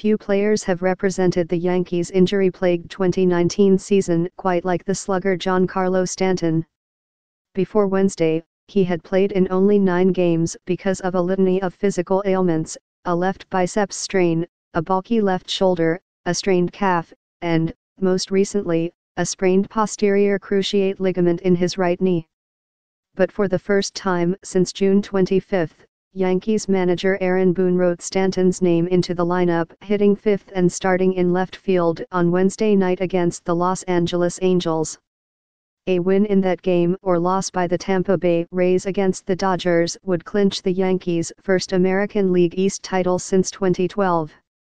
Few players have represented the Yankees' injury-plagued 2019 season quite like the slugger Giancarlo Stanton. Before Wednesday, he had played in only 9 games because of a litany of physical ailments: a left biceps strain, a bulky left shoulder, a strained calf, and, most recently, a sprained posterior cruciate ligament in his right knee. But for the first time since June 25, Yankees manager Aaron Boone wrote Stanton's name into the lineup, hitting 5th and starting in left field on Wednesday night against the Los Angeles Angels. A win in that game or loss by the Tampa Bay Rays against the Dodgers would clinch the Yankees' first American League East title since 2012.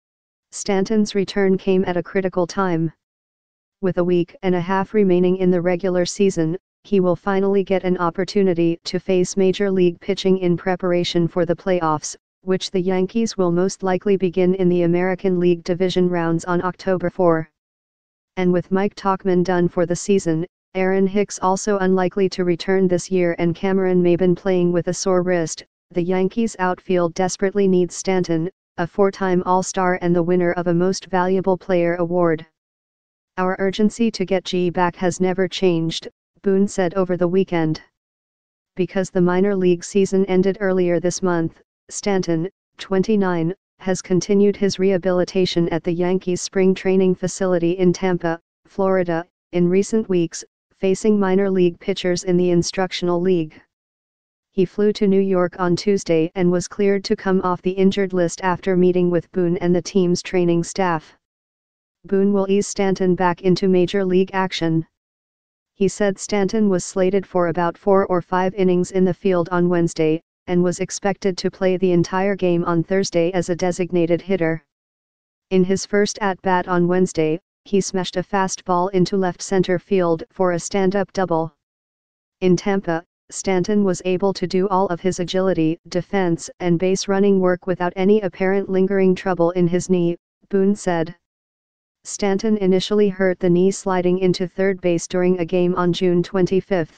Stanton's return came at a critical time. With a week and a half remaining in the regular season, he will finally get an opportunity to face Major League pitching in preparation for the playoffs, which the Yankees will most likely begin in the American League Division rounds on October 4. And with Mike Tauchman done for the season, Aaron Hicks also unlikely to return this year and Cameron Maybin playing with a sore wrist, the Yankees outfield desperately needs Stanton, a 4-time All-Star and the winner of a Most Valuable Player award. "Our urgency to get G back has never changed," Boone said over the weekend. Because the minor league season ended earlier this month, Stanton, 29, has continued his rehabilitation at the Yankees spring training facility in Tampa, Florida, in recent weeks, facing minor league pitchers in the Instructional League. He flew to New York on Tuesday and was cleared to come off the injured list after meeting with Boone and the team's training staff. Boone will ease Stanton back into major league action. He said Stanton was slated for about 4 or 5 innings in the field on Wednesday, and was expected to play the entire game on Thursday as a designated hitter. In his first at-bat on Wednesday, he smashed a fastball into left center field for a stand-up double. In Tampa, Stanton was able to do all of his agility, defense, and base running work without any apparent lingering trouble in his knee, Boone said. Stanton initially hurt the knee sliding into third base during a game on June 25.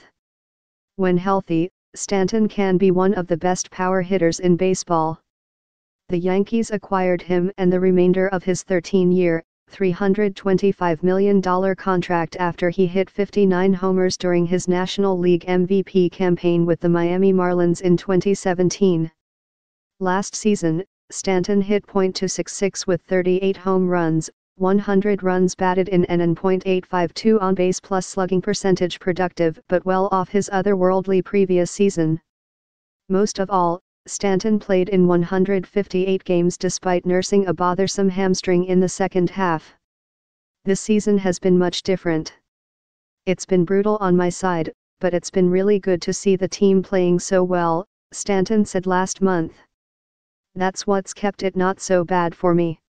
When healthy, Stanton can be one of the best power hitters in baseball. The Yankees acquired him and the remainder of his 13-year, $325 million contract after he hit 59 homers during his National League MVP campaign with the Miami Marlins in 2017. Last season, Stanton hit .266 with 38 home runs, 100 runs batted in and .852 on-base plus slugging percentage, productive but well off his otherworldly previous season. Most of all, Stanton played in 158 games despite nursing a bothersome hamstring in the second half. "This season has been much different. It's been brutal on my side, but it's been really good to see the team playing so well," Stanton said last month. "That's what's kept it not so bad for me.